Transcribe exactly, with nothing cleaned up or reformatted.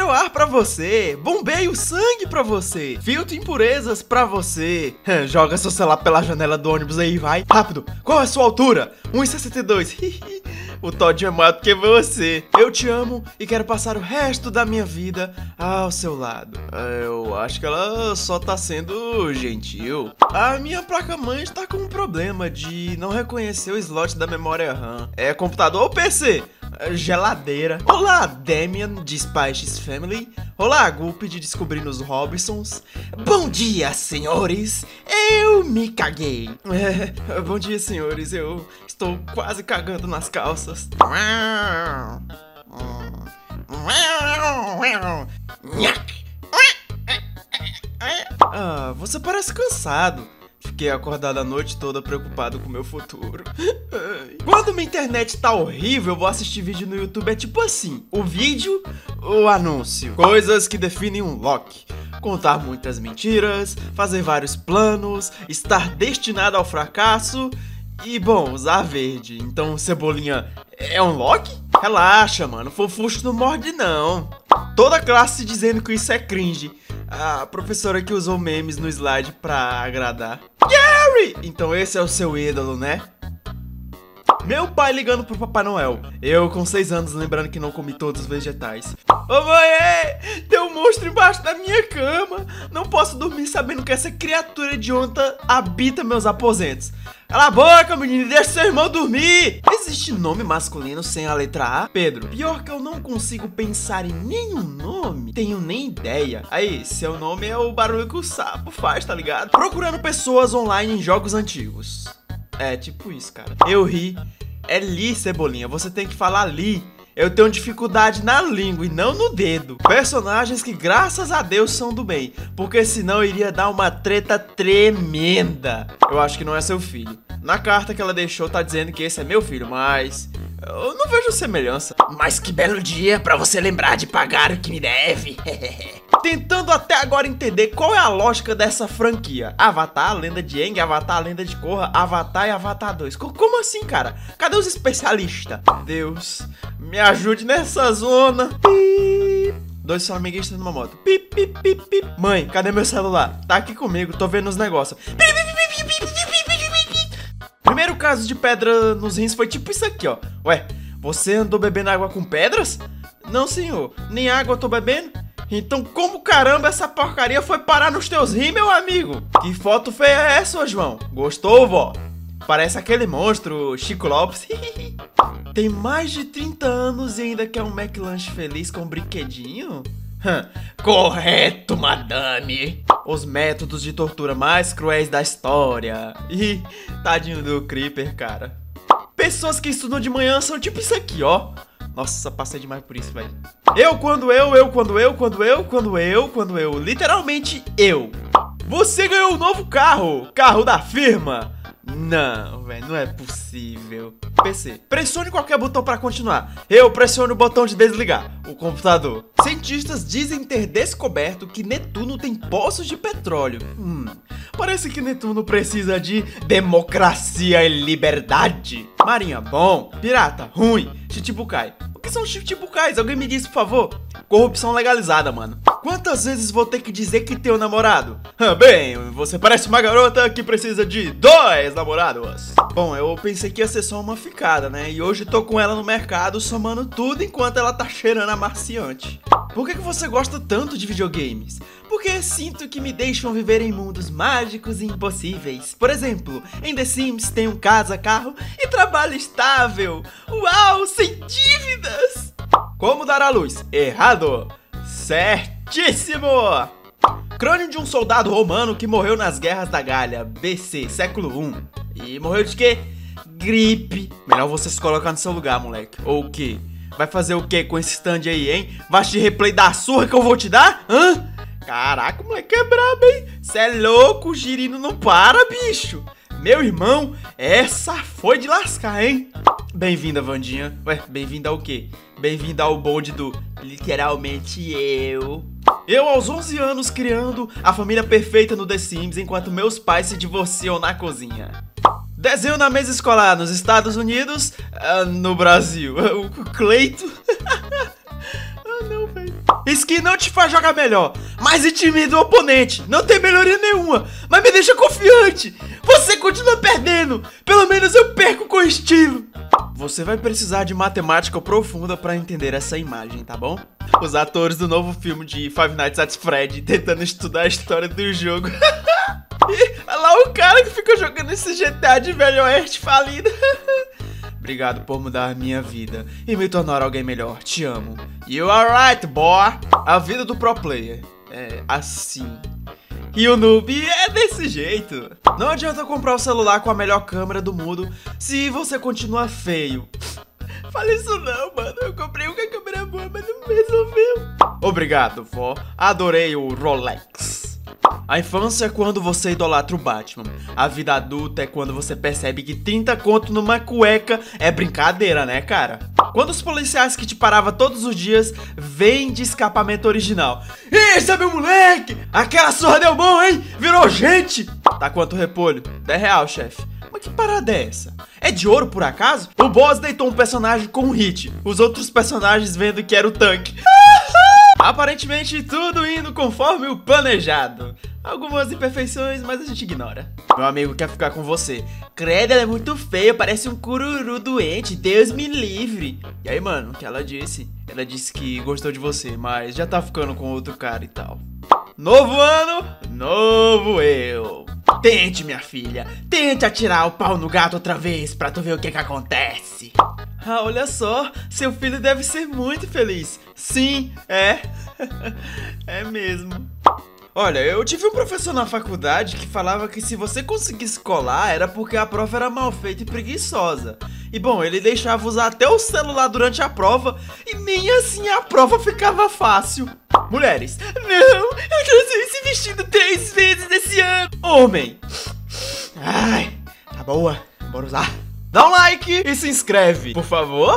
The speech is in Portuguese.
o ar pra você, bombeio sangue pra você, filtro impurezas pra você. Joga seu celular pela janela do ônibus aí, vai. Rápido, qual é a sua altura? um e sessenta e dois. O Todinho é maior do que você. Eu te amo e quero passar o resto da minha vida ao seu lado. Eu acho que ela só tá sendo gentil. A minha placa-mãe está com um problema de não reconhecer o slot da memória RAM. É computador ou P C? Geladeira. Olá, Damian de Spice Family. Olá, Gulp de Descobrindo os Robinsons. Bom dia, senhores. Eu me caguei. É, bom dia, senhores. Eu estou quase cagando nas calças. Ah, você parece cansado. Fiquei acordado a noite toda preocupado com o meu futuro. Quando minha internet tá horrível, eu vou assistir vídeo no YouTube. É tipo assim, o vídeo, o anúncio. Coisas que definem um Loki. Contar muitas mentiras, fazer vários planos, estar destinado ao fracasso e, bom, usar verde. Então, Cebolinha é um Loki? Relaxa, mano, fofuxo não morde não. Toda classe dizendo que isso é cringe. A professora que usou memes no slide pra agradar. Gary! Então esse é o seu ídolo, né? Meu pai ligando pro Papai Noel. Eu com seis anos lembrando que não comi todos os vegetais. Ô mãe, é, tem um monstro embaixo da minha cama. Não posso dormir sabendo que essa criatura hedionda habita meus aposentos. Cala a boca, menino, deixa seu irmão dormir. Existe nome masculino sem a letra A? Pedro, pior que eu não consigo pensar em nenhum nome. Tenho nem ideia. Aí, seu nome é o barulho que o sapo faz, tá ligado? Procurando pessoas online em jogos antigos. É, tipo isso, cara. Eu ri. É li, Cebolinha. Você tem que falar li. Eu tenho dificuldade na língua e não no dedo. Personagens que, graças a Deus, são do bem. Porque senão iria dar uma treta tremenda. Eu acho que não é seu filho. Na carta que ela deixou tá dizendo que esse é meu filho, mas... eu não vejo semelhança. Mas que belo dia pra você lembrar de pagar o que me deve. Tentando até agora entender qual é a lógica dessa franquia. Avatar, a Lenda de Aang, Avatar, a Lenda de Korra, Avatar e Avatar dois. Como assim, cara? Cadê os especialistas? Deus, me ajude nessa zona. Pip. Dois flamenguistas numa moto. Pip, pip, pip, pip. Mãe, cadê meu celular? Tá aqui comigo, tô vendo os negócios. Pip, pip, pip, pip, pip, pip, pip, pip. Primeiro caso de pedra nos rins foi tipo isso aqui, ó. Ué, você andou bebendo água com pedras? Não, senhor, nem água eu tô bebendo. Então como caramba essa porcaria foi parar nos teus rins, meu amigo? Que foto feia é essa, João? Gostou, vó? Parece aquele monstro, Chico Lopes. Tem mais de trinta anos e ainda quer um McLanche feliz com um brinquedinho? Correto, madame. Os métodos de tortura mais cruéis da história. Ih, tadinho do Creeper, cara. Pessoas que estudam de manhã são tipo isso aqui, ó. Nossa, passei demais por isso, velho. Eu, quando eu, eu, quando eu, quando eu, quando eu, quando eu. Literalmente eu. Você ganhou um novo carro. Carro da firma. Não, velho, não é possível. P C, pressione qualquer botão pra continuar. Eu pressiono o botão de desligar o computador. Cientistas dizem ter descoberto que Netuno tem poços de petróleo. Hum, parece que Netuno precisa de democracia e liberdade. Marinha, bom. Pirata, ruim. Chichibukai. O que são chichibukais? Alguém me diz, por favor. Corrupção legalizada, mano. Quantas vezes vou ter que dizer que teu namorado? Ah, bem, você parece uma garota que precisa de dois namorados. Bom, eu pensei que ia ser só uma ficada, né? E hoje tô com ela no mercado somando tudo enquanto ela tá cheirando a marciante. Por que que você gosta tanto de videogames? Porque sinto que me deixam viver em mundos mágicos e impossíveis. Por exemplo, em The Sims tenho casa, carro e trabalho estável. Uau, sem dívidas! Como dar à luz? Errado! Certíssimo! Crânio de um soldado romano que morreu nas guerras da Gália, B C, século primeiro. E morreu de quê? Gripe. Melhor você se colocar no seu lugar, moleque. Ou o quê? Vai fazer o quê com esse stand aí, hein? Vai te replay da surra que eu vou te dar? Hã? Caraca, o moleque é brabo, hein? Cê é louco, o girino não para, bicho. Meu irmão, essa foi de lascar, hein? Bem-vinda, Vandinha. Ué, bem-vinda ao quê? Bem-vinda ao bonde do literalmente eu. Eu aos onze anos criando a família perfeita no The Sims enquanto meus pais se divorciam na cozinha. Desenho na mesa escolar nos Estados Unidos, uh, no Brasil. O Cleito. Ah, não, velho. Skin não te faz jogar melhor, mas intimida o oponente. Não tem melhoria nenhuma, mas me deixa confiante. Você continua perdendo. Pelo menos eu perco com estilo. Você vai precisar de matemática profunda pra entender essa imagem, tá bom? Os atores do novo filme de Five Nights at Freddy tentando estudar a história do jogo. E olha lá o cara que fica jogando esse G T A de Velho Oeste falido. Obrigado por mudar a minha vida e me tornar alguém melhor. Te amo. You are right, boy. A vida do pro player é assim. E o noob é desse jeito. Não adianta comprar o celular com a melhor câmera do mundo se você continua feio. Fala isso não, mano. Eu comprei um com a câmera boa, mas não resolveu. Obrigado, vó. Adorei o Rolex. A infância é quando você idolatra o Batman. A vida adulta é quando você percebe que trinta conto numa cueca é brincadeira, né, cara? Quando os policiais que te paravam todos os dias vêm de escapamento original. Ih, esse é meu moleque! Aquela surra deu bom, hein? Virou gente! Tá quanto o repolho? dez real, chefe. Mas que parada é essa? É de ouro, por acaso? O boss deitou um personagem com um hit. Os outros personagens vendo que era o tanque. Aparentemente tudo indo conforme o planejado. Algumas imperfeições, mas a gente ignora. Meu amigo quer ficar com você. Credo, ela é muito feia, parece um cururu doente, Deus me livre. E aí, mano, o que ela disse? Ela disse que gostou de você, mas já tá ficando com outro cara e tal. Novo ano, novo eu. Tente, minha filha, tente atirar o pau no gato outra vez pra tu ver o que que acontece. Ah, olha só, seu filho deve ser muito feliz. Sim, é. É mesmo. Olha, eu tive um professor na faculdade que falava que se você conseguisse colar era porque a prova era mal feita e preguiçosa. E bom, ele deixava usar até o celular durante a prova e nem assim a prova ficava fácil. Mulheres, não, eu já usei esse vestido três vezes esse ano. Homem, ai, tá boa, bora usar. Dá um like e se inscreve, por favor.